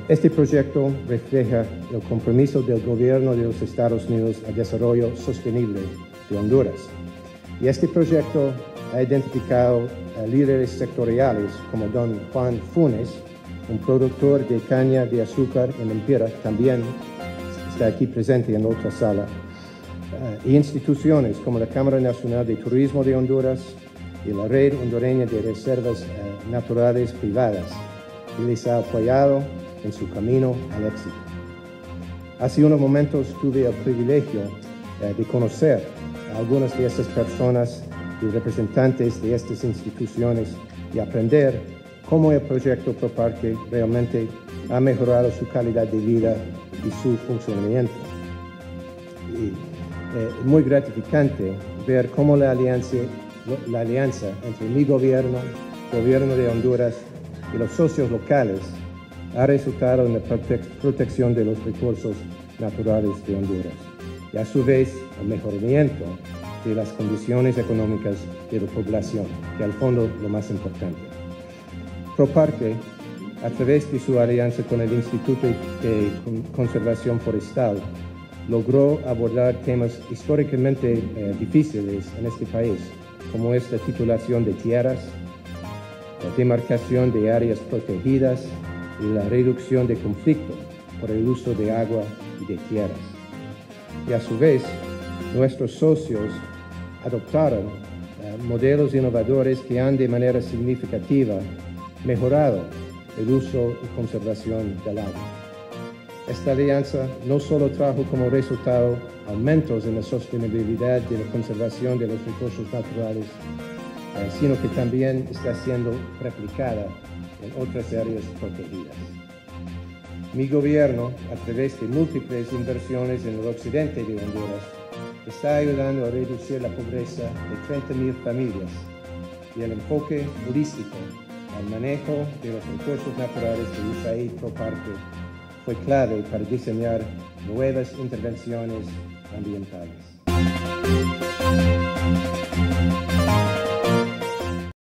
Este proyecto refleja el compromiso del gobierno de los Estados Unidos al desarrollo sostenible de Honduras. Y este proyecto ha identificado a líderes sectoriales como don Juan Funes, un productor de caña de azúcar en Empira, también está aquí presente en la otra sala, y instituciones como la Cámara Nacional de Turismo de Honduras y la Red Hondureña de Reservas Naturales Privadas, y les ha apoyado en su camino al éxito. Hace unos momentos tuve el privilegio de conocer a algunas de estas personas y representantes de estas instituciones y aprender cómo el proyecto ProParque realmente ha mejorado su calidad de vida y su funcionamiento. Y es muy gratificante ver cómo la alianza entre mi gobierno, gobierno de Honduras y los socios locales ha resultado en la protección de los recursos naturales de Honduras y a su vez el mejoramiento de las condiciones económicas de la población, que al fondo lo más importante. ProParque, a través de su alianza con el Instituto de Conservación Forestal, logró abordar temas históricamente difíciles en este país, como es la titulación de tierras, la demarcación de áreas protegidas y la reducción de conflictos por el uso de agua y de tierras. Y a su vez, nuestros socios adoptaron modelos innovadores que han de manera significativa mejorado el uso y conservación del agua. Esta alianza no solo trajo como resultado aumentos en la sostenibilidad de la conservación de los recursos naturales, sino que también está siendo replicada en otras áreas protegidas. Mi gobierno, a través de múltiples inversiones en el occidente de Honduras, está ayudando a reducir la pobreza de 30,000 familias y el enfoque holístico al manejo de los recursos naturales de USAID ProParque fue clave para diseñar nuevas intervenciones ambientales.